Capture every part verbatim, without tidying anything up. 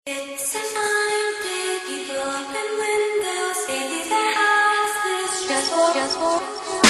It's a fine day, people open windows, baby, their house is stressful, stressful.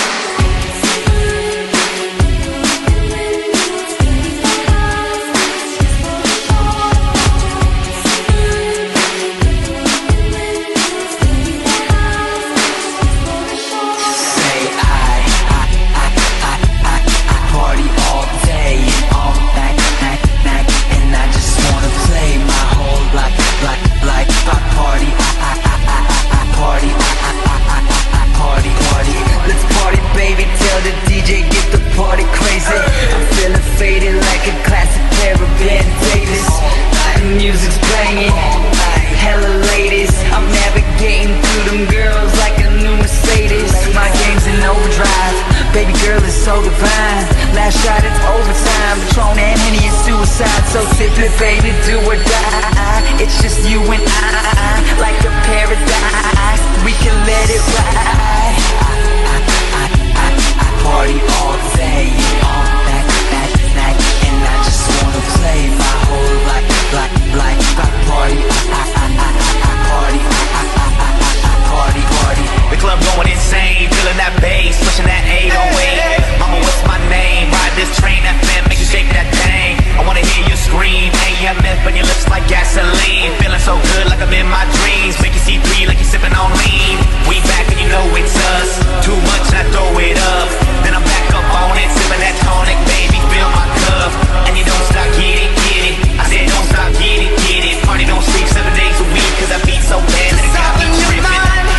Music's playing, hella ladies. I'm navigating through them girls like a new Mercedes. My game's in overdrive, baby girl is so divine. Last shot, it's overtime. Patron and Henny is suicide. So sip it, baby, do or die. It's just you and I, like a paradise. We can let it ride. I, I, I, I party all day, all night, night, night, and I just wanna play my whole life. Like, like, I party, I, I, I, I, I party, I, I, I, I, I party, party. The club going insane, feeling that bass, pushing that eight oh eight. Mama, what's my name? Ride this train, F M, make you shake that thing. I wanna hear you scream, A M F on your lips like gasoline. Feeling so good like I'm in my dreams. Make you see three like you're sipping on lean. We back and you know it's us. Too much and I throw it up. Then I'm back up on it, sipping that tonic, baby, fill my cup. And you don't stop, get it, get it. I said don't stop, get it, get it. Party don't sleep seven days a week, cause I beat so bad that it got me tripping.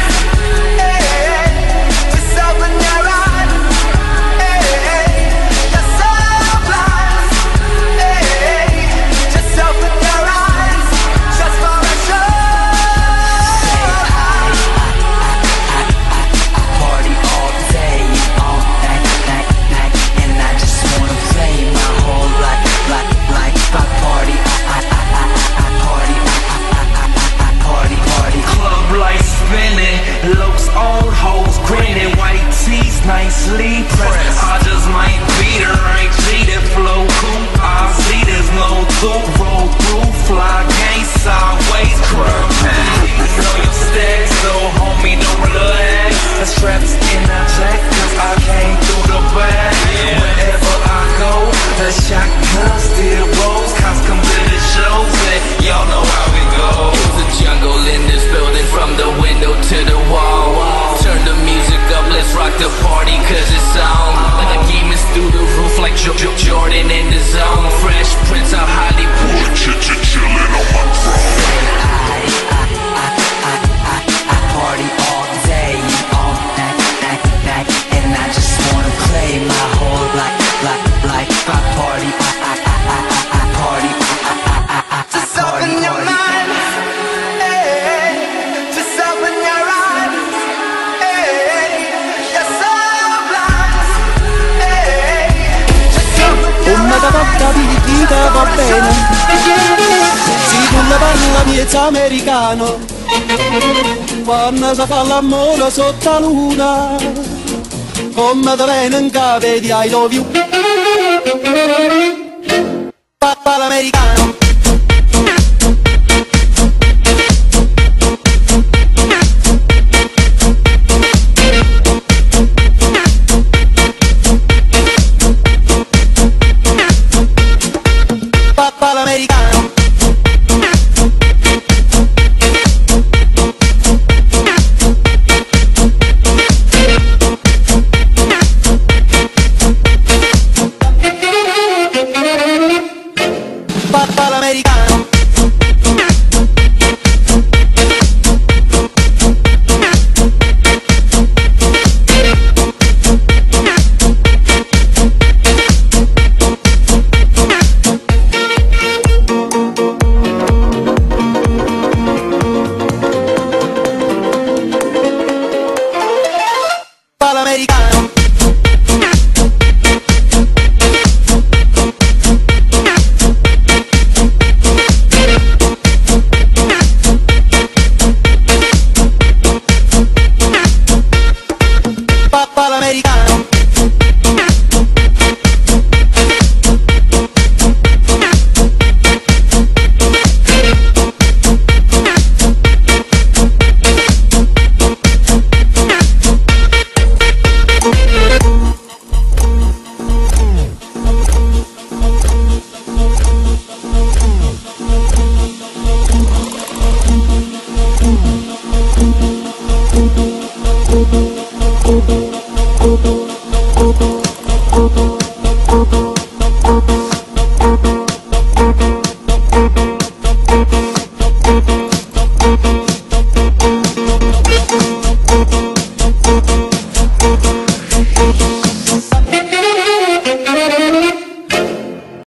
Just open your eyes, you're so blind. Just open your eyes, just for a show. I party all day, all night, night, night, and I just wanna play my whole life, like, like, I party, I, I, I, I party, I, I, I, I party, party. Club lights spinning, looks on hoes grinning, white tees nicely pressed. I just might beat her, ain't cheated, flow cool. I see there's no through, roll through, fly gang sideways, crab. Know your stacks, so homie don't relax. The straps in the jack, cause I came through the back. Wherever I go, the shotgun still rolls. Cops come to the shows, and y'all know how we go. It's a jungle in this building, from the window to the wall. Turn the music up, let's rock the party, cause it's on. Like demons through the roof, like jo jo Jordan in the zone. Fresh Prince of Hollywood, Chillin' on my throne. I, I, I, I, I, I party all day, all night, night, night, and I just wanna play my whole life, like, like, I party, I, I, I, I, I party, I, I, I, I, I Just party, open your party. mind, hey. Just open your eyes, hey. You're so blind, hey. Just open your Come da porta picchita va bene. Si tu ne parla miezza americano, quando si fa l'amore sotto la luna, come da bene in capo di I love you. Papà l'americano.